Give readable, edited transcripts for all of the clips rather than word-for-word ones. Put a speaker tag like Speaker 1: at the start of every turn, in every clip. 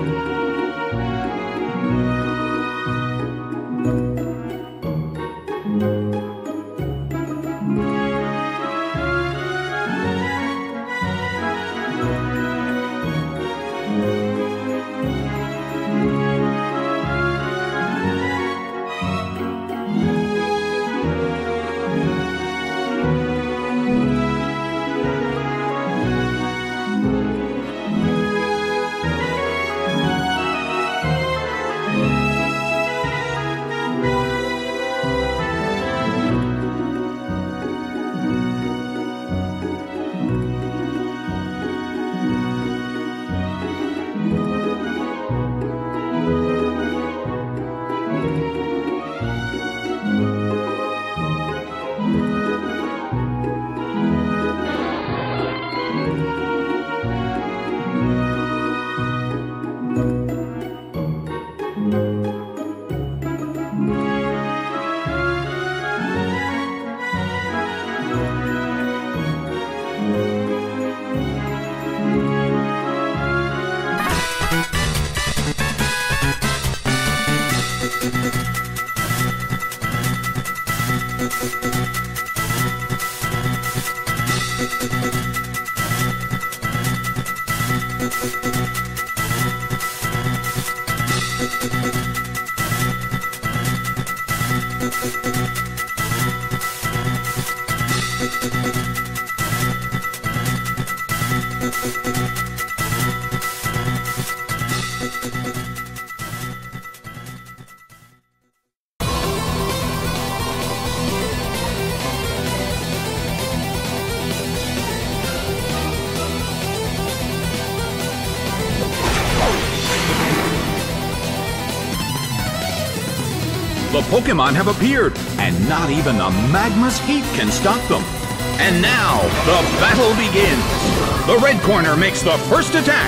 Speaker 1: The Pokémon have appeared, and not even the magma's heat can stop them. And now, the battle begins. The red corner makes the first attack.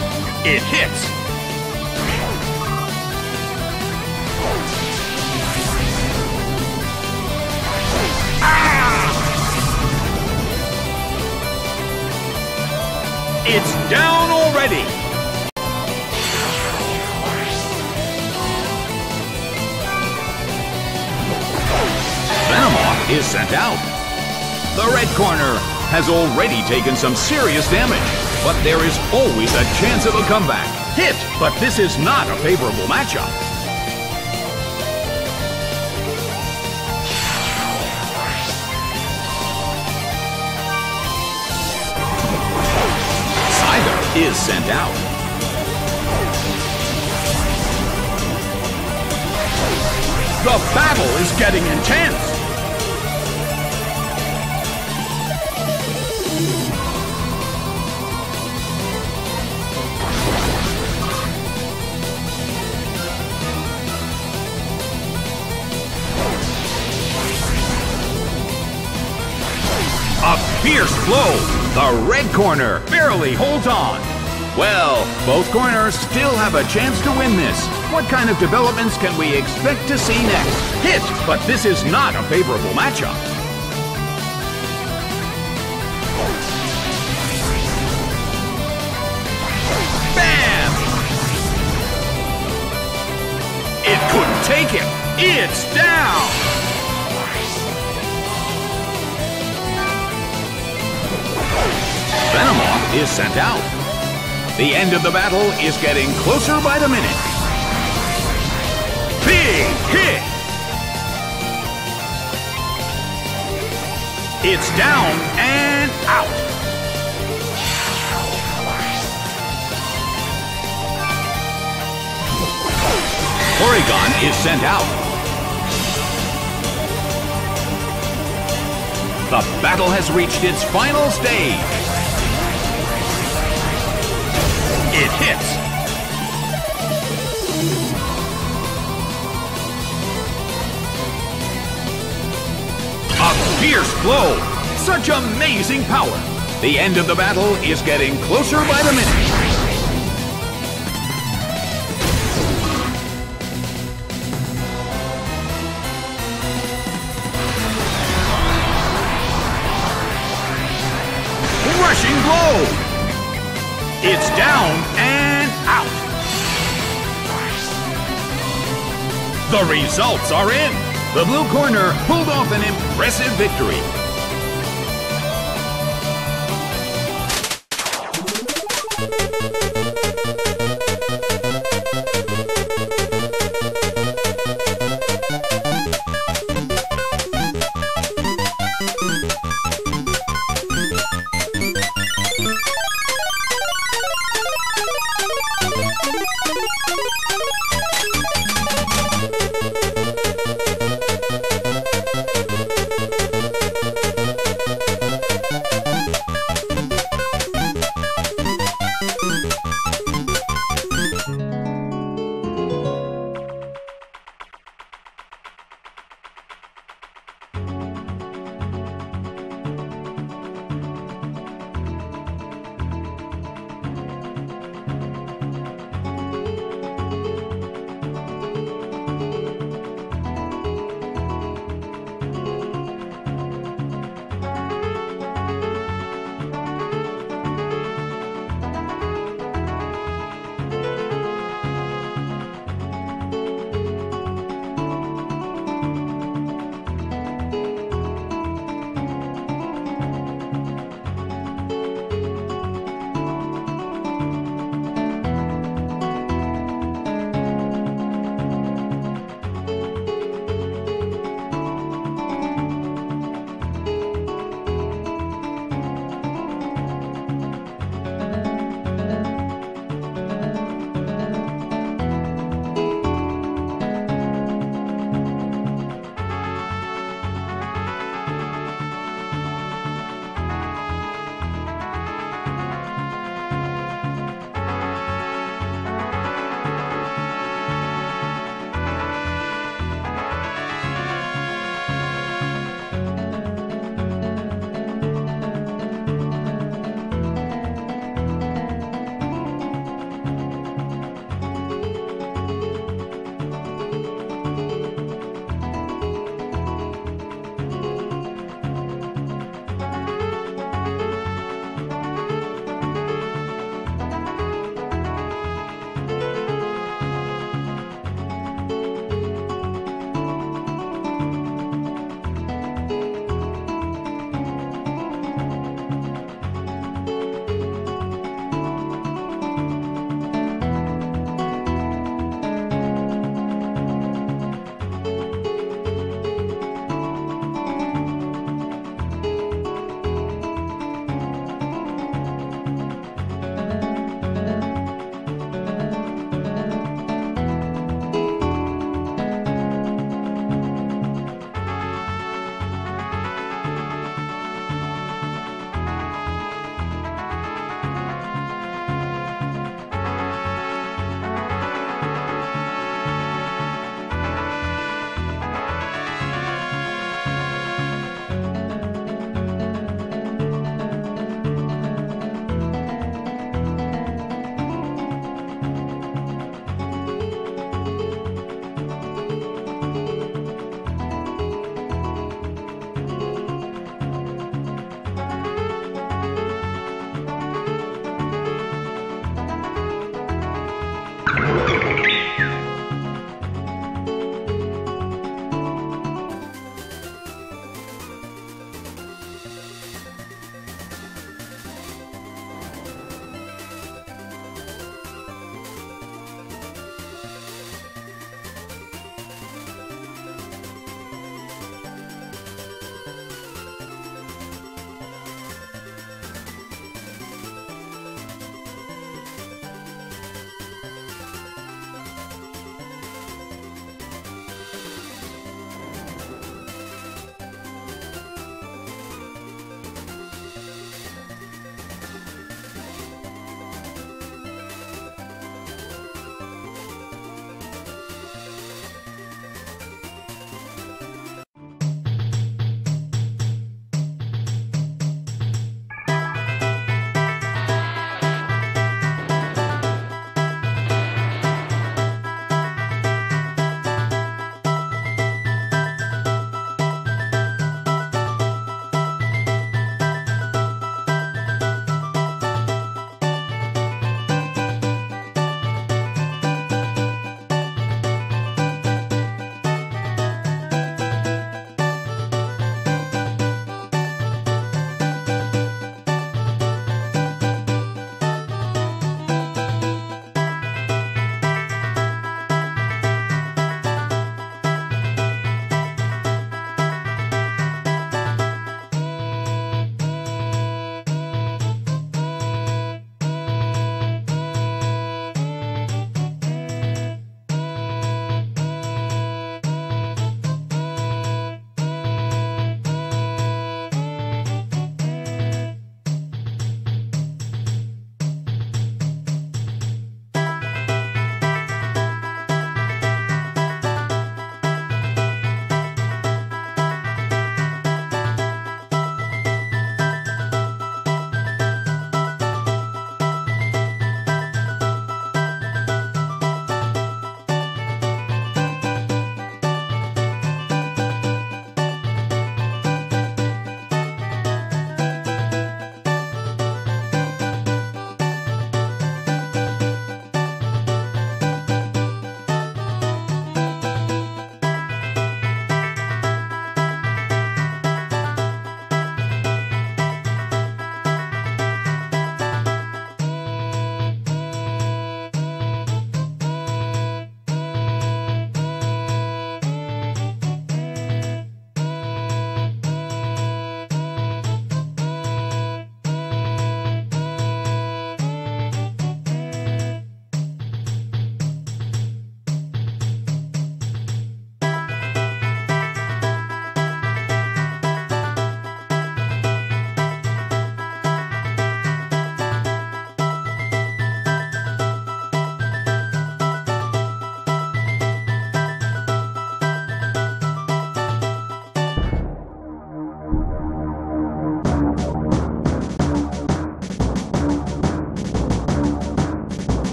Speaker 1: It hits. Ah! It's down already. Venomoth is sent out. The red corner has already taken some serious damage, but there is always a chance of a comeback. Hit, but this is not a favorable matchup. Scyther is sent out. The battle is getting intense. A fierce blow. The red corner barely holds on. Well, both corners still have a chance to win this. What kind of developments can we expect to see next? Hit, but this is not a favorable matchup. Bam! It couldn't take him. It's down! Venomoth is sent out. The end of the battle is getting closer by the minute. Big hit! It's down and out. Porygon is sent out. The battle has reached its final stage. It hits. A fierce blow. Such amazing power. The end of the battle is getting closer by the minute. Rushing blow. It's down and out. The results are in. The blue corner pulled off an impressive victory.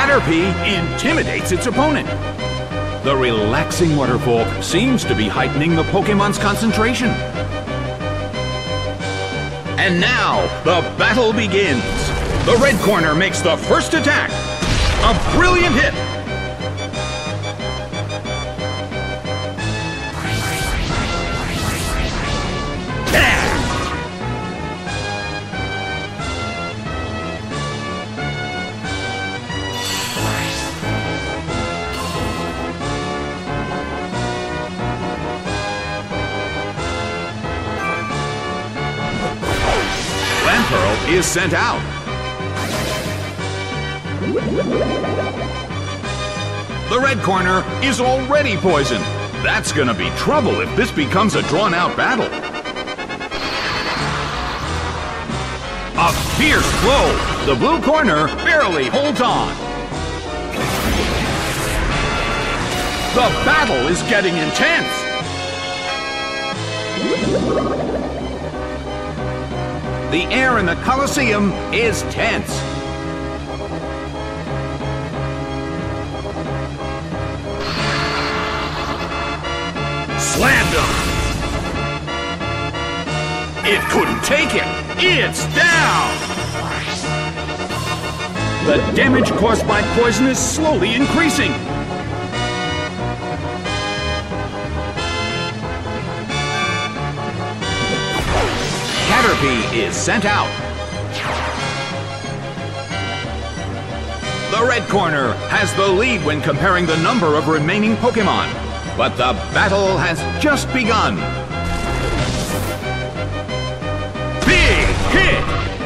Speaker 1: Caterpie intimidates its opponent. The relaxing waterfall seems to be heightening the Pokémon's concentration. And now, the battle begins. The red corner makes the first attack. A brilliant hit. Pearl is sent out. The red corner is already poisoned. That's gonna be trouble if this becomes a drawn-out battle. A fierce blow. The blue corner barely holds on. The battle is getting intense. The air in the Colosseum is tense. Slammed him. It couldn't take it. It's down. The damage caused by poison is slowly increasing. Caterpie is sent out. The red corner has the lead when comparing the number of remaining Pokémon, but the battle has just begun. Big hit!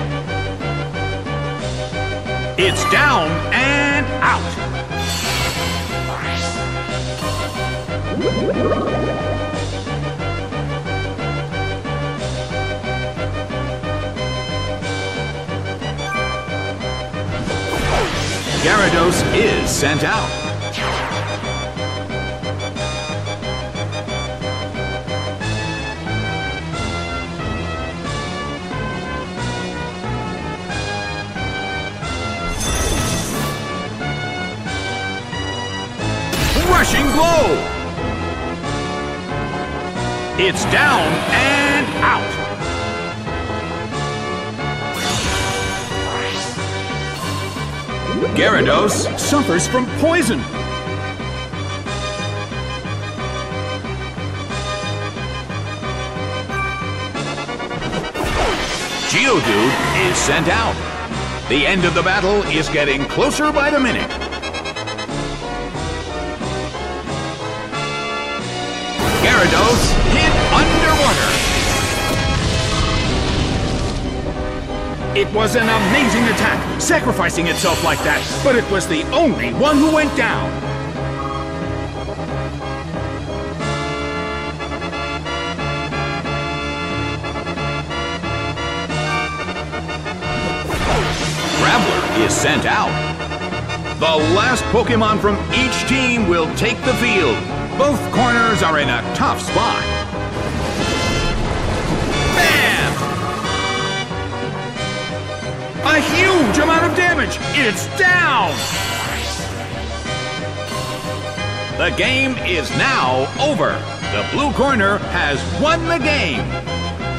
Speaker 1: It's down and out. Gyarados is sent out. Rushing blow! It's down and out. Gyarados suffers from poison. Geodude is sent out. The end of the battle is getting closer by the minute. Gyarados hit underwater. It was an amazing attack, sacrificing itself like that, but it was the only one who went down. Graveler is sent out. The last Pokémon from each team will take the field. Both corners are in a tough spot. A huge amount of damage! It's down! The game is now over. The blue corner has won the game.